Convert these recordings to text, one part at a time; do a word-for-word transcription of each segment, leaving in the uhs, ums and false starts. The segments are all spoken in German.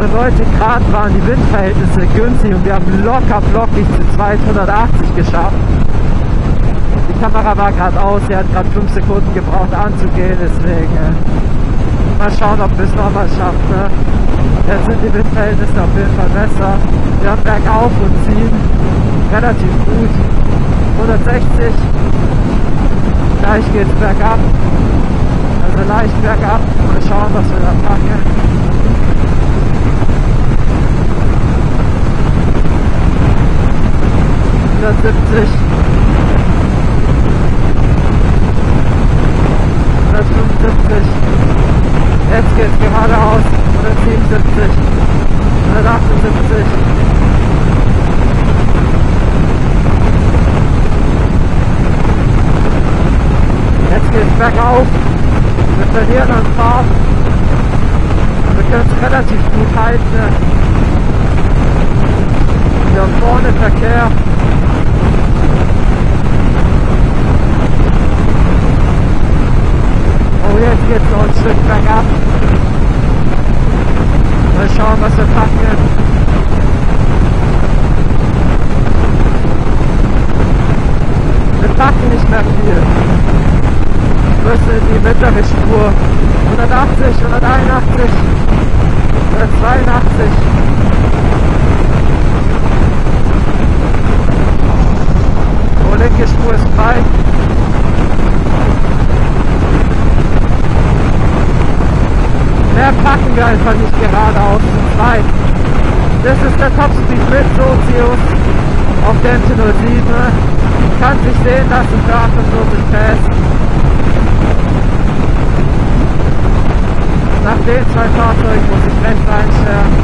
Und heute Grad waren die Windverhältnisse günstig und wir haben locker flockig zu zweihundertachtzig geschafft. Die Kamera war gerade aus, sie hat gerade fünf Sekunden gebraucht anzugehen, deswegen äh, mal schauen, ob wir es nochmal schaffen. Ne? Jetzt sind die Windverhältnisse auf jeden Fall besser. Wir haben bergauf und ziehen relativ gut. hundertsechzig. Gleich geht es bergab. Also leicht bergab. Mal schauen, was wir da packen. hundertsiebzig. hundertfünfundsiebzig. Jetzt geht es geradeaus. hundertsiebenundsiebzig. hundertachtundsiebzig. Jetzt geht es bergauf. Wir verlieren an Fahrt. Wir können es relativ gut halten. Wir haben vorne Verkehr. Oh, jetzt geht es noch ein Stück bergab. Mal schauen, was wir packen. Wir packen nicht mehr viel. Wir müssen in die mittlere Spur. hundertachtzig, hunderteinundachtzig, hundertzweiundachtzig. Oh, linke Spur ist frei. Mehr packen wir einfach nicht geradeaus und weit. Das ist der Topspeed mit Sozius auf der M T null sieben. Kann sich sehen lassen für achtundvierzig Pass. Nach den zwei Fahrzeugen muss ich rechts einstellen.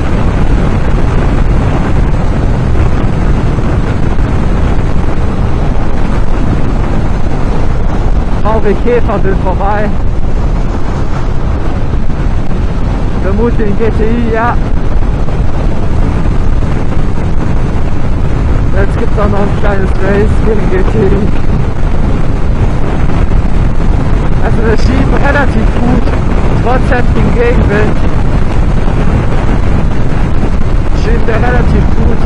V W Käfer will vorbei. Vermute den G T I, ja. Jetzt gibt es auch noch ein kleines Race gegen G T I. Also wir schieben relativ gut, trotz heftigen Gegenwind. Schieben wir relativ gut.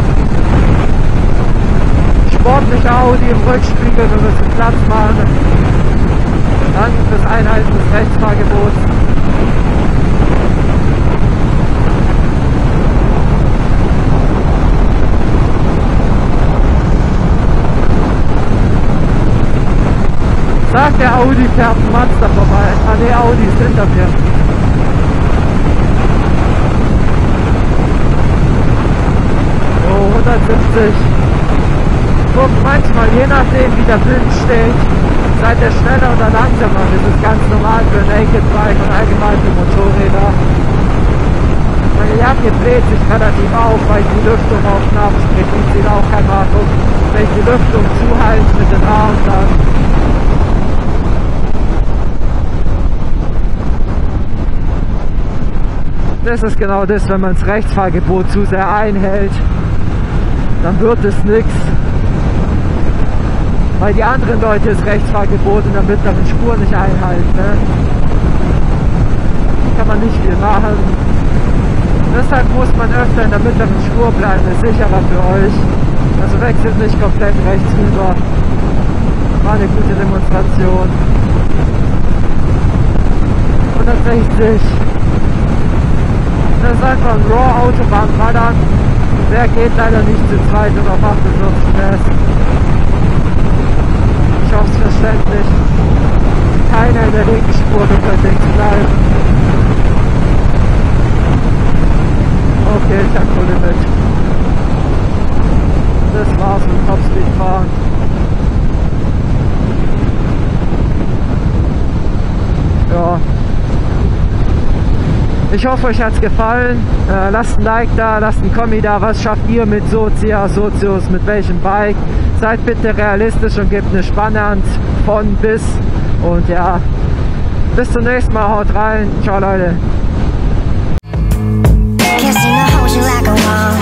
Sportliche Audi im Rückspiegel, wir müssen Platz machen. Danke fürs Einhalten des Rechtsfahrgebots. Sagt der Audi, fährt ein Mazda vorbei. Ah ne, Audi ist hinter mir. So, hundertsiebzig. Guck, manchmal, je nachdem wie der Wind steht, seid ihr schneller oder langsamer. Das ist ganz normal für ein Naked Bike und allgemein für Motorräder. Meine Jacke bläht sich relativ auf, weil ich die Lüftung offen habe. Sprich, ich sehe auch kein Markus. Wenn ich die Lüftung zuhalte mit den Armen, dann das ist genau das, wenn man das Rechtsfahrgebot zu sehr einhält, dann wird es nichts. Weil die anderen Leute das Rechtsfahrgebot in der mittleren Spur nicht einhalten. Ne? Kann man nicht viel machen. Deshalb muss man öfter in der mittleren Spur bleiben, ist sicherer für euch. Also wechselt nicht komplett rechts rüber. War eine gute Demonstration. hundertsechzig. Das ist einfach ein Raw-Autobahn-Ballern. Der geht leider nicht zu zweit und auf achtundvierzig Pass. Ich hoffe es verständlich. Keiner in der linken Spur wird bei links bleiben. Okay, Tempolimit. Das war's mit Topspeed fahren. Ja. Ich hoffe, euch hat es gefallen. Äh, lasst ein Like da, lasst ein Kommi da. Was schafft ihr mit Sozia, Sozius, mit welchem Bike? Seid bitte realistisch und gebt eine Spanne an von bis. Und ja, bis zum nächsten Mal. Haut rein. Ciao, Leute.